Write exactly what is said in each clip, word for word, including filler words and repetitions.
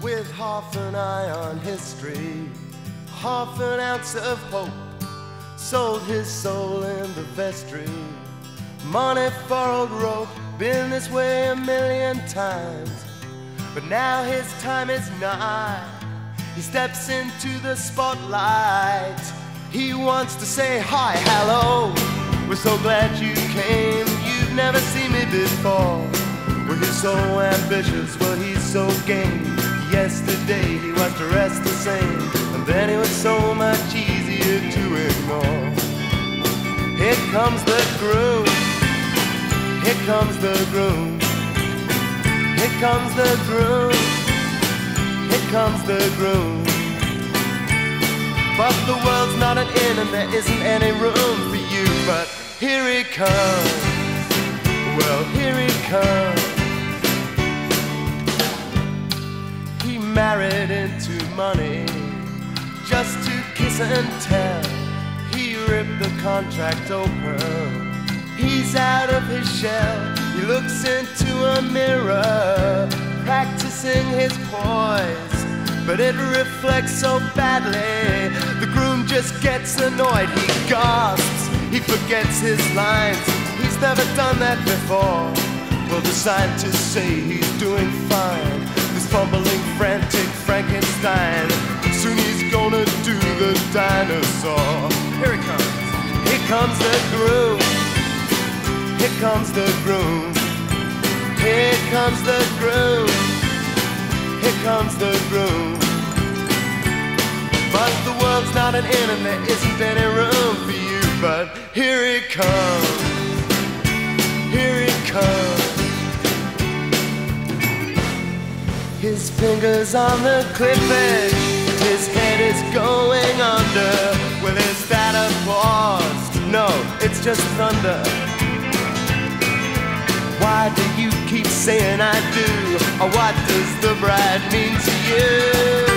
with half an eye on history, half an ounce of hope, sold his soul in the vestry. Money for old rope, been this way a million times, but now his time is nigh. He steps into the spotlight. He wants to say hi, hello, we're so glad you came. You've never seen me before. Well, he's so ambitious, well, he's so game. Yesterday he was dressed the same, and then he was so much easier to ignore. Here comes the groom, here comes the groom, here comes the groom, here comes the groom. But the world's not an inn and there isn't any room for you. But here he comes, well, here he comes. He married into money just to kiss and tell. He ripped the contract open, he's out of his shell. He looks into a mirror, practicing his poise, but it reflects so badly, the groom just gets annoyed. He gasps, he forgets his lines, he's never done that before. Well, the scientists say he's doing fine, this fumbling, frantic Frankenstein. Soon he's gonna do the dinosaur. Here he comes, here comes the groom, here comes the groom, here comes the groom, here comes the groom. But the world's not an inn and there isn't any room for you. But here he comes, here he comes. His fingers on the cliff edge, his head is going under. Well, is that applause? No, it's just thunder. Why do you keep saying I do? Or what does the bride mean to you?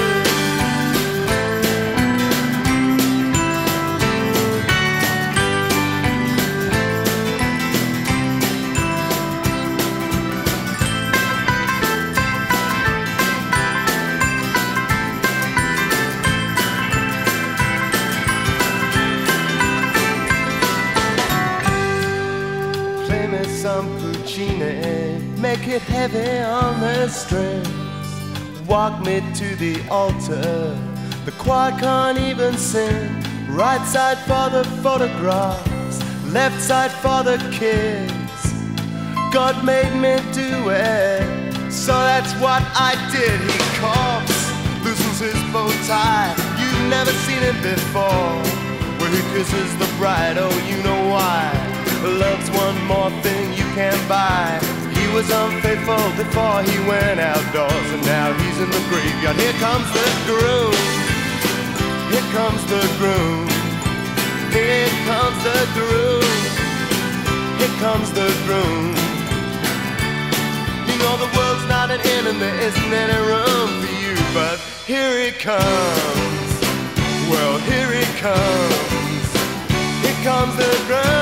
Play me some Puccini, make it heavy on the strings. Walk me to the altar, the choir can't even sing. Right side for the photographs, left side for the kids. God made me do it, so that's what I did. He coughs, loosens his bow tie, you've never seen it before. Well, he kisses the bride, oh, you know why. Love's one more thing you can't buy. He was unfaithful before he went outdoors, and now he's in the graveyard. Here comes the groom, here comes the groom, here comes the groom, here comes the groom. You know the world's not an inn and there isn't any room for you. But here he comes, well, here he comes, here comes the groom.